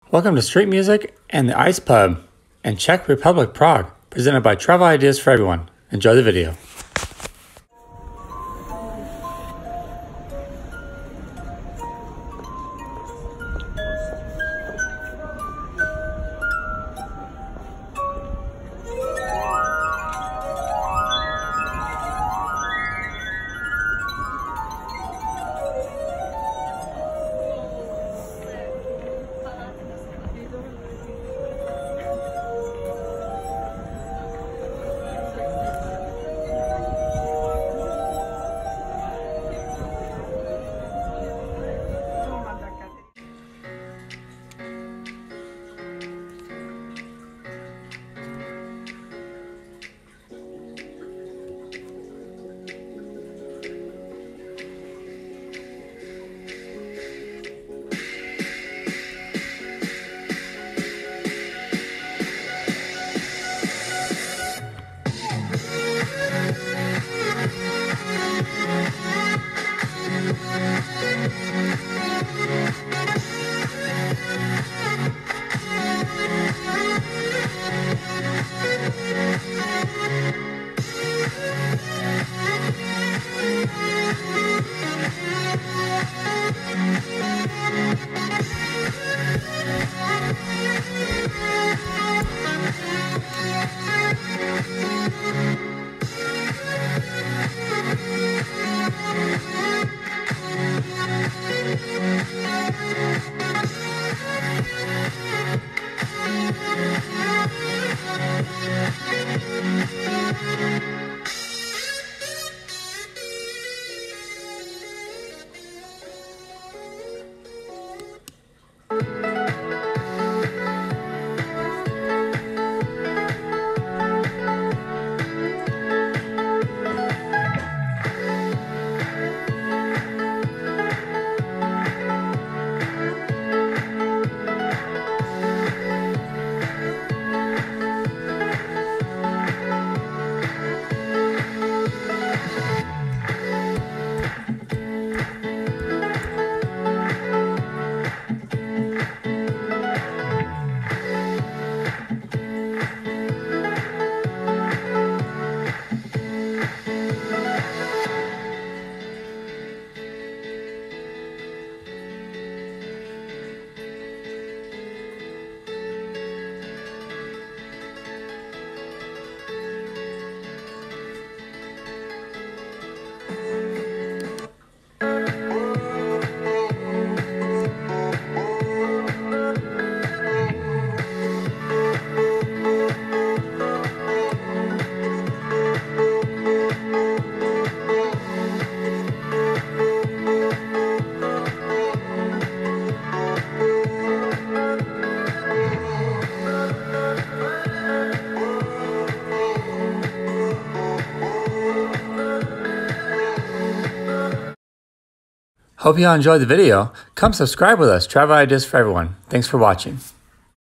Welcome to Street Music and the Ice Pub in Czech Republic Prague, presented by Travel Ideas for Everyone. Enjoy the video. Hope you all enjoyed the video. Come subscribe with us, Travel Ideas for Everyone. Thanks for watching.